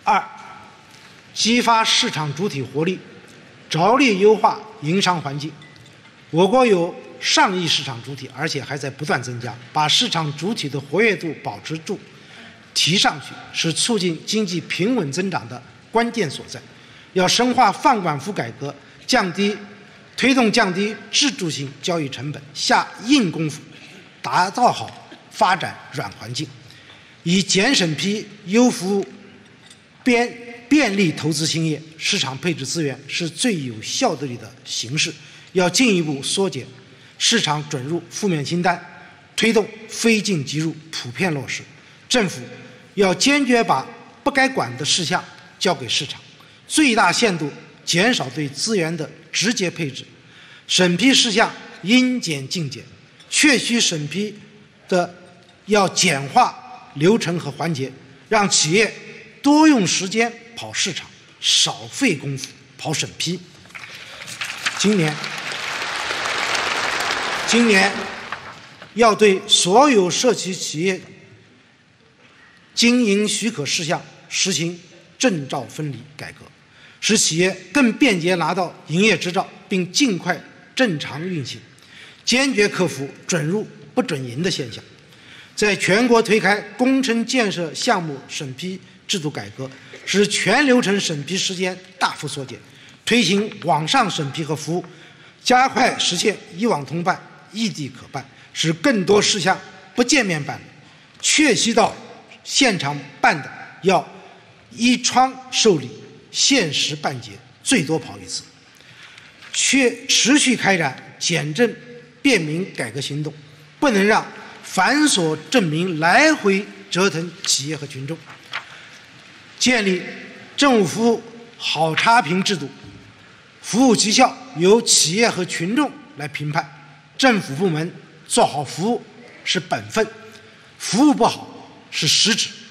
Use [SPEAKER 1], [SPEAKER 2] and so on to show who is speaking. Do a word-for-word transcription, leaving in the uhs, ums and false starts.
[SPEAKER 1] 二、激发市场主体活力，着力优化营商环境。我国有上亿市场主体，而且还在不断增加，把市场主体的活跃度保持住、提上去，是促进经济平稳增长的关键所在。要深化放管服改革，降低推动降低制度性交易成本，下硬功夫，打造好发展软环境，以简审批、优服务、便便利投资兴业。市场配置资源是最有效率的形式，要进一步缩减市场准入负面清单，推动非进即入普遍落实。政府要坚决把不该管的事项交给市场，最大限度减少对资源的直接配置，审批事项应简尽简，确需审批的要简化流程和环节，让企业多用时间跑市场，少费功夫跑审批。今年，今年要对所有涉及企业经营许可事项实行证照分离改革，使企业更便捷拿到营业执照，并尽快正常运行，坚决克服准入不准营的现象。在全国推开工程建设项目审批制度改革，使全流程审批时间大幅缩减，推行网上审批和服务，加快实现一网通办、异地可办，使更多事项不见面办，确需到现场办的要依窗受理，限时办结，最多跑一次。确持续开展简政便民改革行动，不能让繁琐证明来回折腾企业和群众。建立政务服务好差评制度，服务绩效由企业和群众来评判，政府部门做好服务是本分，服务不好是失职。